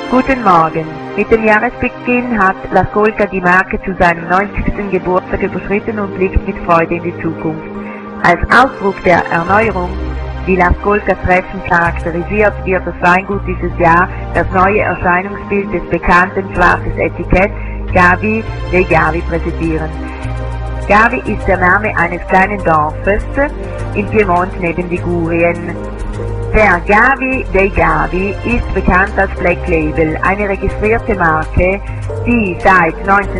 Guten Morgen. Mit dem Jahresbeginn hat Lascolca die Marke zu seinem 90. Geburtstag überschritten und blickt mit Freude in die Zukunft. Als Ausdruck der Erneuerung, die Lascolca treffend charakterisiert, wird das Weingut dieses Jahr das neue Erscheinungsbild des bekannten schwarzes Etikett Gavi dei Gavi präsentieren. Gavi ist der Name eines kleinen Dorfes in Piemont neben Ligurien. Der Gavi dei Gavi ist bekannt als Black Label, eine registrierte Marke, die seit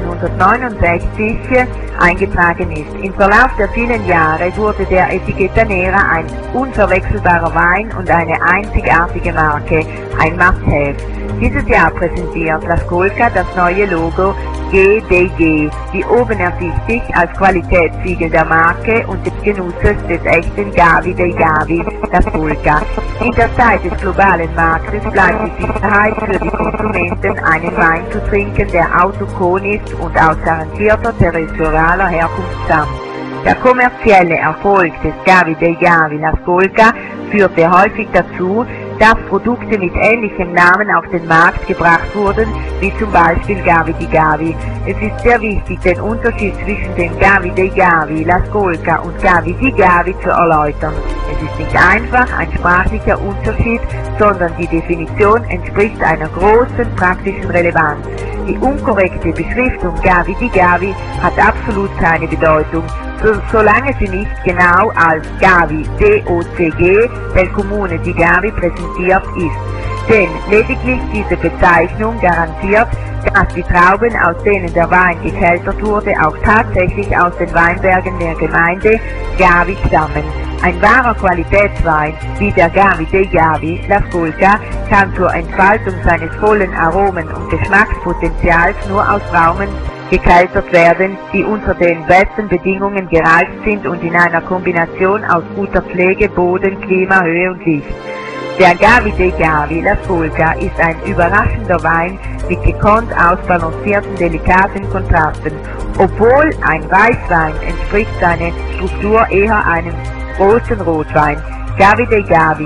1969 eingetragen ist. Im Verlauf der vielen Jahre wurde der Etichetta Nera ein unverwechselbarer Wein und eine einzigartige Marke, ein Must-Have. Dieses Jahr präsentiert Lascolca das neue Logo GDG, wie oben ersichtlich als Qualitätssiegel der Marke und des Genusses des echten Gavi dei Gavi Lascolca. In der Zeit des globalen Marktes bleibt die Sicherheit für die Konsumenten, einen Wein zu trinken, der autochthon ist und aus garantierter territorialer Herkunft stammt. Der kommerzielle Erfolg des Gavi dei Gavi Lascolca führte häufig dazu, dass Produkte mit ähnlichem Namen auf den Markt gebracht wurden, wie zum Beispiel Gavi di Gavi. Es ist sehr wichtig, den Unterschied zwischen dem Gavi dei Gavi Lascolca und Gavi di Gavi zu erläutern. Es ist nicht einfach ein sprachlicher Unterschied, sondern die Definition entspricht einer großen praktischen Relevanz. Die unkorrekte Beschriftung Gavi di Gavi hat absolut keine Bedeutung, solange sie nicht genau als Gavi DOCG del Comune di Gavi präsentiert ist. Denn lediglich diese Bezeichnung garantiert, dass die Trauben, aus denen der Wein gekeltert wurde, auch tatsächlich aus den Weinbergen der Gemeinde Gavi stammen. Ein wahrer Qualitätswein wie der Gavi dei Gavi Lascolca kann zur Entfaltung seines vollen Aromen- und Geschmackspotenzials nur aus Trauben gekeltert werden, die unter den besten Bedingungen gereift sind und in einer Kombination aus guter Pflege, Boden, Klima, Höhe und Licht. Der Gavi dei Gavi Lascolca ist ein überraschender Wein mit gekonnt ausbalancierten, delikaten Kontrasten. Obwohl ein Weißwein entspricht seine Struktur eher einem großen Rotwein. Gavi dei Gavi,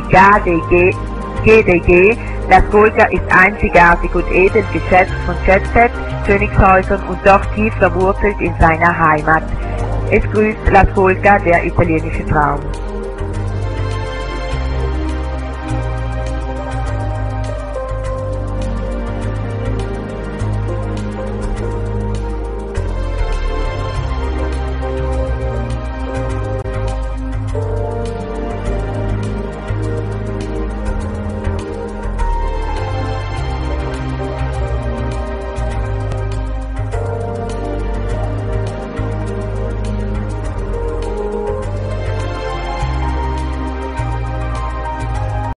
GDG, Lascolca ist einzigartig und edel geschätzt von Jet-Set, Königshäusern und doch tief verwurzelt in seiner Heimat. Es grüßt Lascolca, der italienische Traum.